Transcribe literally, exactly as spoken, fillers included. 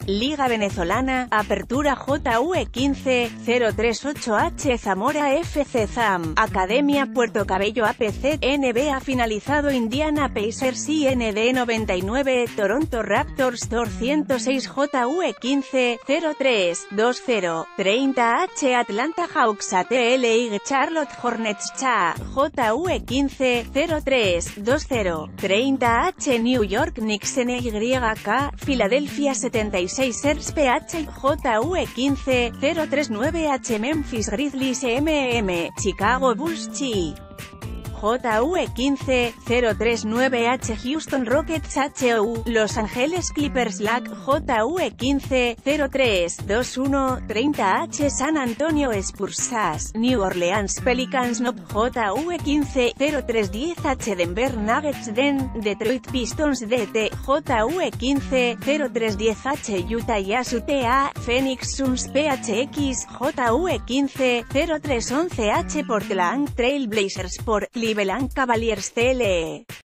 Liga Venezolana, Apertura J U E quince cero treinta y ocho H Zamora F C Zam, Academia Puerto Cabello A P C, N B A finalizado Indiana Pacers y N D noventa y nueve, Toronto Raptors doscientos seis J U E quince cero tres veinte treinta H Atlanta Hawks A T L Y Charlotte Hornets Cha, J U E quince cero tres veinte treinta H New York Knicks N Y K, Philadelphia setenta y seis ers P H, J U E quince cero treinta y nueve H Memphis Grizzlies M M, Chicago Bulls Chi. J U E quince cero treinta y nueve H Houston Rockets H O U, Los Angeles Clippers L A C, J U E quince cero tres veintiuno treinta H San Antonio Spurs S A S, New Orleans Pelicans N O P, J U E quince cero tres diez H Denver Nuggets Den, Detroit Pistons D T, J U E quince cero tres diez H Utah Jazz U T A, Phoenix Suns P H X, J U E quince cero tres once H Portland Trail Blazers por Cleveland Cavaliers C L E.